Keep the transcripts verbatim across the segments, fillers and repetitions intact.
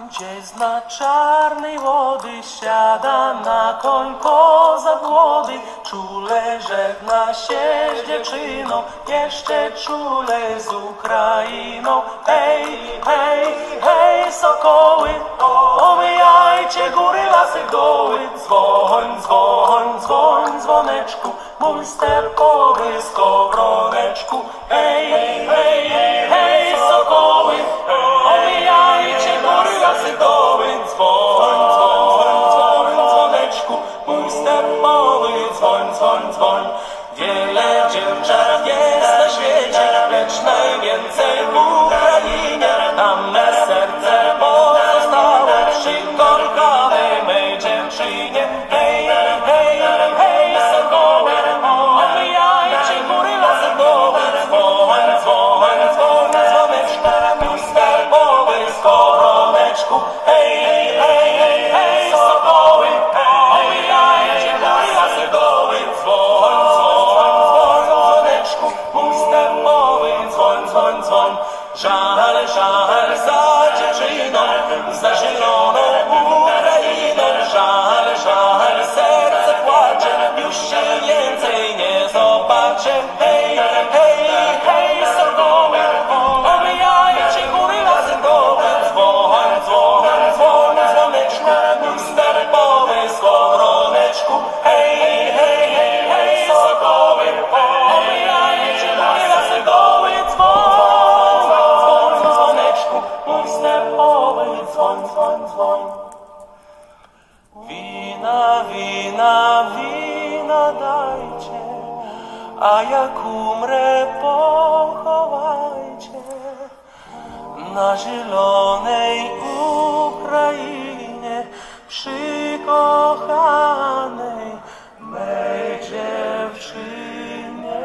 Gdzieś na czarnej wody siada na koń koza młody, czule żegna się z dziewczyną, jeszcze czule z Ukrainą. Hej, hej, hej, sokoły, omijajcie góry, lasy, doły. Dzwoń, dzwoń, dzwoń, dzwoneczku, mój stepowy skowroneczku. Hej, hej, hej, hej, sokoły, omijajcie góry, lasy, doły. Dzwoń, dzwoń, dzwoń, dzwoneczku, mój stepowy dzwoń, dzwoń, dzwoń. Wiele dziewczat jest na świecie, lecz najwięcej w Ukrainie. Tam me serce pozostało przy korkawej mej dziewczynie. Hej, hej, hej, sokoły, omijajcie góry, lasy, doły. Dzwoń, dzwoń, dzwoń, dzwoneczku, mój stepowy skowroneczku. Hej, hej, hej, hej, sokoły, omijajcie góry, lasy, doły. Dzwoń, dzwoń, dzwoń, dzwoneczku, mój stepowy dzwoń, dzwoń, dzwoń. Żal, żal za dziewczyną, za zieloną Ukrainą. Żal, żal, serce płacze, już się więcej nie zobaczę. Hej, hej, hej, sokoły, omijajcie góry, lasy, doły. Dzwoń, dzwoń, dzwoń, dzwoneczku, mój stepowy skowroneczku. Hej, hej, hej, hej, sokoły, omijajcie góry, lasy, doły. Dzwoń, dzwoń, dzwoneczku, mój stepowy dzwoń, dzwoń, dzwoń. Wina, wina, wina dajcie, a jak umrę, pochowajcie na zielonej Ukrainie, przy kochanej mej dziewczynie.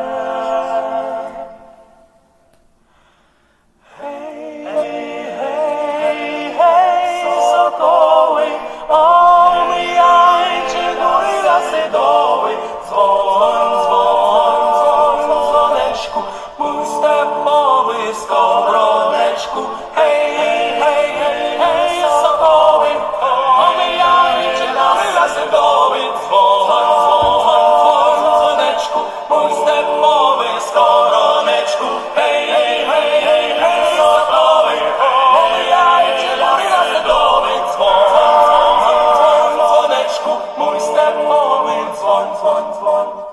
Hej, hej, hej, hej, sokoły, omijajcie góry, lasy, doły. Dzwoń, dzwoń, dzwoń, dzwoneczku, mój stepowy skowroneczku. Hej, hej, hej, hej, hej, sokoły, omijajcie góry, lasy, doły. Dzwoń, dzwoń, dzwoń, dzwoneczku, mój stepowy skowroneczku. Hej, hej, hej, hej, hej, sokoły, omijajcie góry, lasy, doły. Dzwoń, dzwoń, dzwoń, dzwoneczku, mój stepowy dzwoń, dzwoń, dzwoń.